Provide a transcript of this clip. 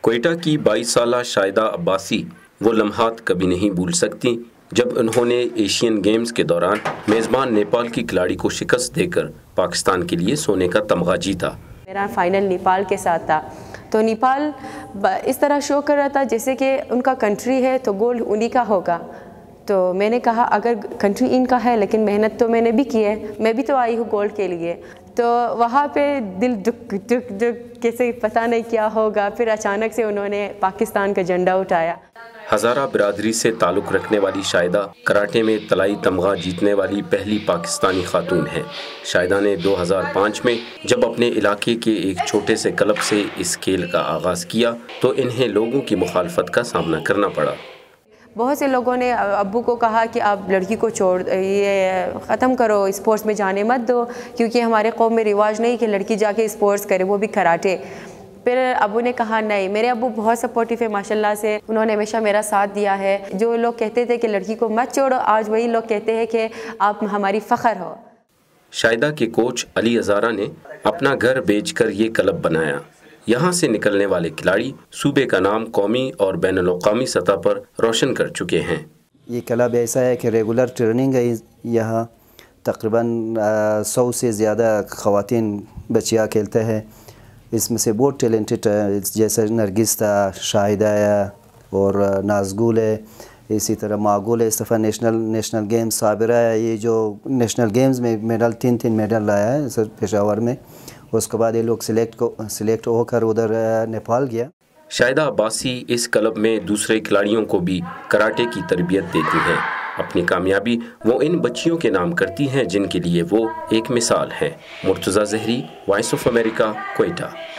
کوئٹہ کی 22 سالہ شاہدہ عباسی وہ لمحات کبھی نہیں بھول سکتی جب انہوں نے ایشین گیمز کے دوران میزبان نیپال کی کھلاڑی کو شکست دے کر پاکستان کے لیے سونے کا تمغہ جیتا۔ میرا فائنل نیپال کے ساتھ تھا، تو نیپال اس طرح شو کر رہا تھا جیسے کہ ان کا کنٹری ہے تو گولڈ انہی کا ہوگا۔ تو میں نے کہا اگر کنٹری ان کا ہے لیکن محنت تو میں نے بھی کی ہے، میں بھی تو آئی ہوں گولڈ کے لیے۔ تو وہاں پہ دل دک دک دک کیسے پتہ نہیں کیا ہوگا، پھر اچانک سے انہوں نے پاکستان کا جھنڈا اٹھایا۔ ہزارہ برادری سے تعلق رکھنے والی شاہدہ کراٹے میں طلائی تمغہ جیتنے والی پہلی پاکستانی خاتون ہیں۔ شاہدہ نے 2005 میں جب اپنے علاقے کے ایک چھوٹے سے کلب سے اس کھیل کا آغاز کیا تو انہیں لوگوں کی مخالفت کا سامنا کرنا پڑا۔ بہت سے لوگوں نے ابو کو کہا کہ آپ لڑکی کو یہ ختم کرو، اسپورٹس میں جانے مت دو، کیونکہ ہمارے قوم میں رواج نہیں کہ لڑکی جا کے اسپورٹس کرے، وہ بھی کراٹے۔ پھر ابو نے کہا نہیں، میرے ابو بہت سپورٹیو ہے ماشاءاللہ سے، انہوں نے ہمیشہ میرا ساتھ دیا ہے۔ جو لوگ کہتے تھے کہ لڑکی کو مت چھوڑو، آج وہی لوگ کہتے ہیں کہ آپ ہماری فخر ہو۔ شاہدہ کے کوچ علی ہزارہ نے اپنا گھر بیچ کر یہ کلب بنایا۔ یہاں سے نکلنے والے کھلاڑی صوبے کا نام قومی اور بین الاقوامی سطح پر روشن کر چکے ہیں۔ یہ کلب ایسا ہے کہ ریگولر ٹریننگ ہے، یہاں تقریباً 100 سے زیادہ خواتین بچیاں کھیلتے ہیں۔ اس میں سے بہت ٹیلنٹڈ جیسے نرگس تھا، شاہدہ ہے اور نازگل ہے، اسی طرح معقول ہے، اس دفعہ نیشنل گیمز صابرہ ہے، یہ جو نیشنل گیمز میں میڈل 3 میڈل لایا ہے سر پشاور میں۔ اس کے بعد یہ لوگ سلیکٹ ہو کر ادھر نیپال گیا۔ شاہدہ عباسی اس کلب میں دوسرے کھلاڑیوں کو بھی کراٹے کی تربیت دیتی ہیں۔ اپنی کامیابی وہ ان بچیوں کے نام کرتی ہیں جن کے لیے وہ ایک مثال ہے۔ Murtaza Zehri, voice of America, Quetta.